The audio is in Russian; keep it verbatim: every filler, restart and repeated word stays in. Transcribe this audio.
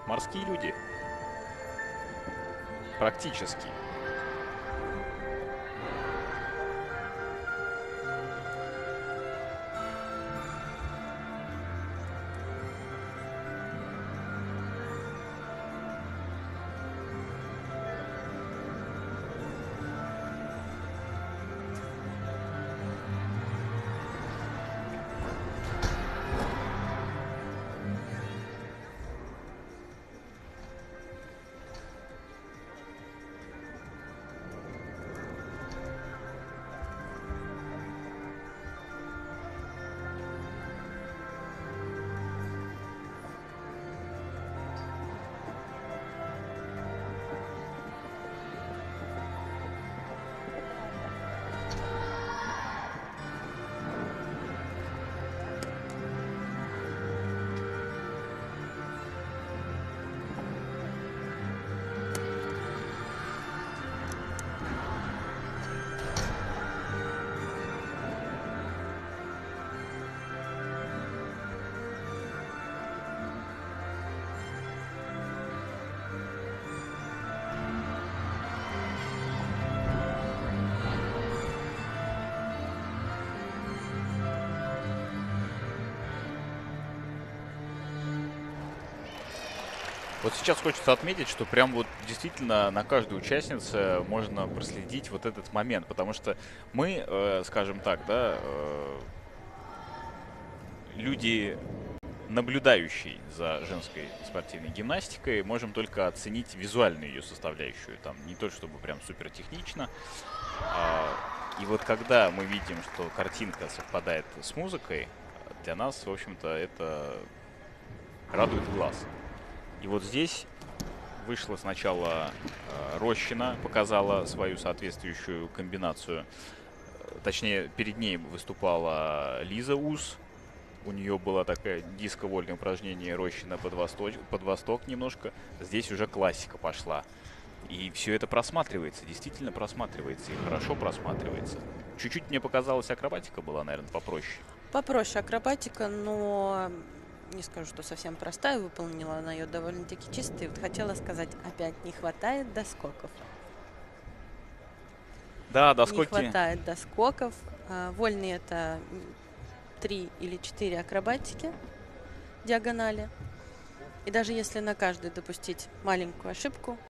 морские люди. Практически. Вот сейчас хочется отметить, что прям вот действительно на каждой участнице можно проследить вот этот момент, потому что мы, э, скажем так, да, э, люди, наблюдающие за женской спортивной гимнастикой, можем только оценить визуальную ее составляющую. Там не то чтобы прям супер технично. А, и вот когда мы видим, что картинка совпадает с музыкой, для нас, в общем-то, это радует глаз. И вот здесь вышла сначала э, Рощина, показала свою соответствующую комбинацию. Э, Точнее, перед ней выступала Лиза Ус. У нее было такое диско-вольное упражнение Рощина под восток, под восток немножко. Здесь уже классика пошла. И все это просматривается, действительно просматривается, и хорошо просматривается. Чуть-чуть мне показалось, акробатика была, наверное, попроще. Попроще акробатика, но не скажу, что совсем простая. Выполнила она ее довольно-таки чисто. И вот хотела сказать, опять не хватает доскоков. Да, Не доскоки. хватает доскоков. А, Вольные это три или четыре акробатики диагонали. И даже если на каждой допустить маленькую ошибку,